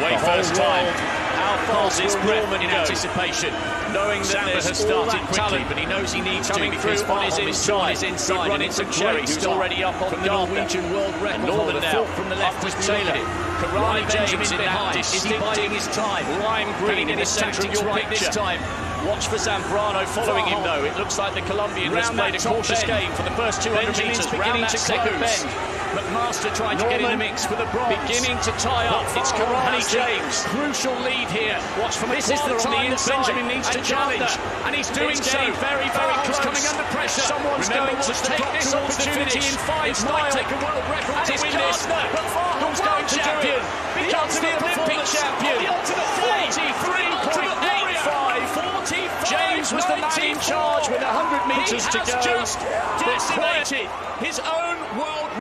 away first time. How far is breath in anticipation, knowing that Samba has started quickly, but he knows he needs to because on his inside, and it's a Cherry who's already up on the Norwegian world record. Northern now from the left was Taylor. Karani James in behind. Is he biding his time? Lime Green in the centre of your picture. This time. Watch for Zambrano following him though. It looks like the Colombian has played a cautious game for the first 200 metres. Round that second bend. McMaster trying to get in the mix for the bronze. Beginning to tie up. It's Karani James. Crucial lead here. Watch for McLaughlin on the inside. Benjamin needs to challenge. And he's doing so. Very, very close. Coming under pressure. Someone's going to take this opportunity in 5 miles. Take a world record to win this. But Farham's going to do it. Becomes the Olympic champion. The ultimate 43.85. James was the man in charge with 100 metres to go. Just decimated his own world